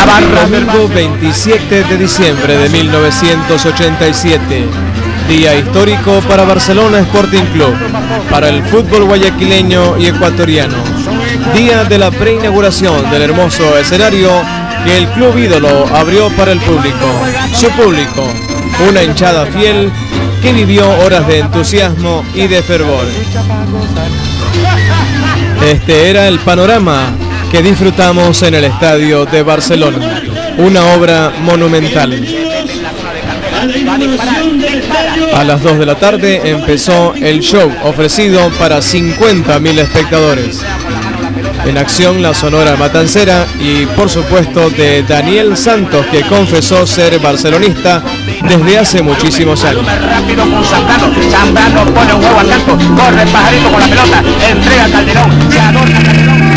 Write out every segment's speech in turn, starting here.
Domingo 27 de diciembre de 1987. Día histórico para Barcelona Sporting Club, para el fútbol guayaquileño y ecuatoriano. Día de la preinauguración del hermoso escenario que el club ídolo abrió para el público. Su público, una hinchada fiel que vivió horas de entusiasmo y de fervor. Este era el panorama que disfrutamos en el estadio de Barcelona, una obra monumental. A las 2 de la tarde empezó el show ofrecido para 50.000 espectadores. En acción la Sonora Matancera y por supuesto de Daniel Santos, que confesó ser barcelonista desde hace muchísimos años. Rápido con Zambrano pone un huevo al campo, corre el pajarito con la pelota, entrega a Calderón, se adorna Calderón.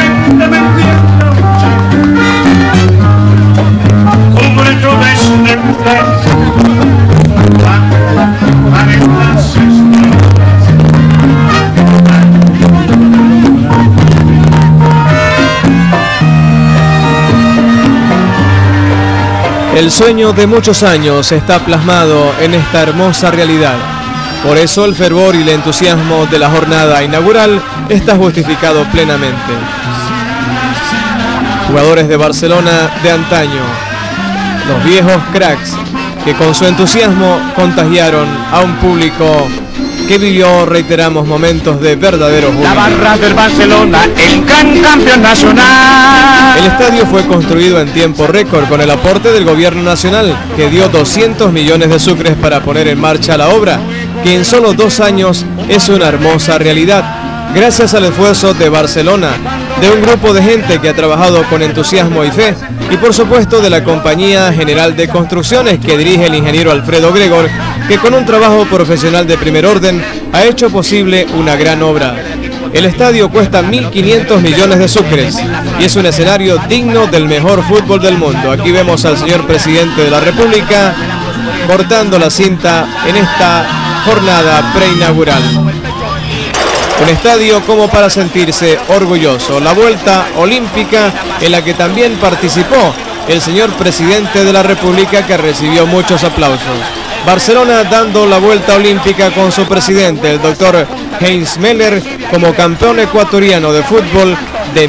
El sueño de muchos años está plasmado en esta hermosa realidad. Por eso el fervor y el entusiasmo de la jornada inaugural está justificado plenamente. Jugadores de Barcelona de antaño, los viejos cracks que con su entusiasmo contagiaron a un público que vivió, reiteramos, momentos de verdadero júbilo. La barra del Barcelona, el gran campeón nacional. El estadio fue construido en tiempo récord con el aporte del gobierno nacional, que dio 200 millones de sucres para poner en marcha la obra, que en solo 2 años es una hermosa realidad, gracias al esfuerzo de Barcelona, de un grupo de gente que ha trabajado con entusiasmo y fe, y por supuesto de la Compañía General de Construcciones que dirige el ingeniero Alfredo Gregor, que con un trabajo profesional de primer orden ha hecho posible una gran obra. El estadio cuesta 1.500 millones de sucres y es un escenario digno del mejor fútbol del mundo. Aquí vemos al señor presidente de la República cortando la cinta en esta jornada preinaugural. Un estadio como para sentirse orgulloso. La vuelta olímpica en la que también participó el señor presidente de la República, que recibió muchos aplausos. Barcelona dando la vuelta olímpica con su presidente, el doctor Heinz Meller, como campeón ecuatoriano de fútbol de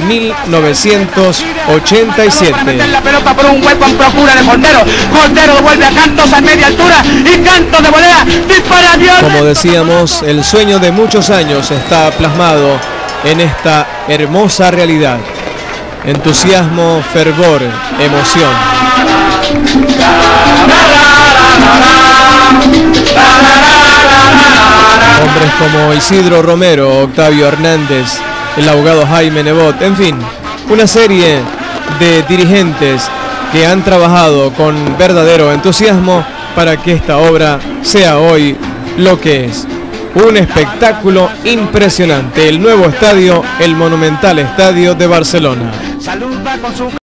1987. La pelota por un hueco en procura de Montero. Montero vuelve a Cantos a media altura y Cantos de volea dispara Dios. Como decíamos, el sueño de muchos años está plasmado en esta hermosa realidad. Entusiasmo, fervor, emoción. Hombres como Isidro Romero, Octavio Hernández, el abogado Jaime Nebot, en fin, una serie de dirigentes que han trabajado con verdadero entusiasmo para que esta obra sea hoy lo que es. Un espectáculo impresionante, el nuevo estadio, el monumental estadio de Barcelona. Saluda con su